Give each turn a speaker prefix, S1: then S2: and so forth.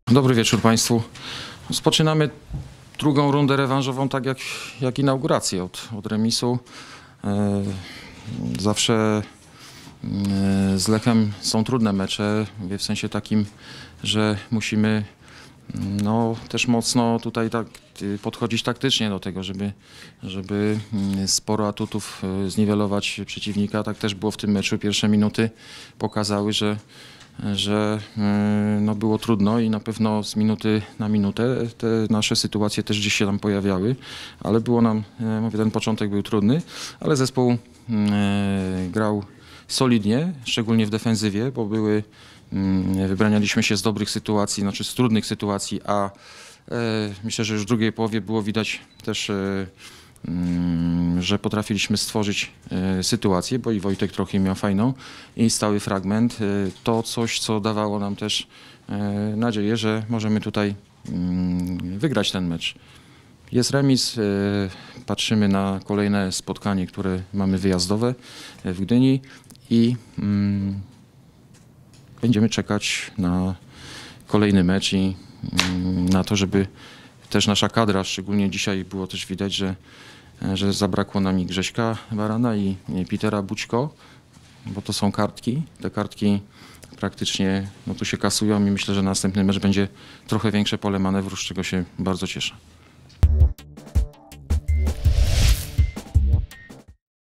S1: Dobry wieczór Państwu. Rozpoczynamy drugą rundę rewanżową, tak jak inaugurację, od remisu. Zawsze z Lechem są trudne mecze, w sensie takim, że musimy też mocno tutaj tak podchodzić taktycznie do tego, żeby sporo atutów zniwelować przeciwnika. Tak też było w tym meczu. Pierwsze minuty pokazały, że było trudno i na pewno z minuty na minutę te nasze sytuacje też gdzieś się tam pojawiały, ale było nam, mówię, ten początek był trudny, ale zespół grał solidnie, szczególnie w defensywie, bo wybranialiśmy się z dobrych sytuacji, znaczy z trudnych sytuacji, a myślę, że już w drugiej połowie było widać też, że potrafiliśmy stworzyć sytuację, bo i Wojtek trochę miał fajną i stały fragment. To coś, co dawało nam też nadzieję, że możemy tutaj wygrać ten mecz. Jest remis, patrzymy na kolejne spotkanie, które mamy wyjazdowe w Gdyni i będziemy czekać na kolejny mecz i na to, żeby też nasza kadra, szczególnie dzisiaj było też widać, że zabrakło nam i Grześka Barana i Petera Bućko, bo to są kartki. Te kartki praktycznie tu się kasują i myślę, że następny mecz będzie trochę większe pole manewru, z czego się bardzo cieszę.